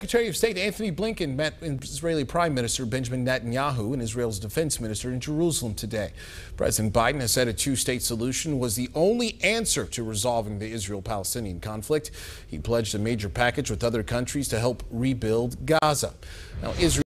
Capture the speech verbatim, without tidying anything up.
Secretary of State Anthony Blinken met Israeli Prime Minister Benjamin Netanyahu and Israel's defense minister in Jerusalem today. President Biden has said a two-state solution was the only answer to resolving the Israel-Palestinian conflict. He pledged a major package with other countries to help rebuild Gaza. Now, Israel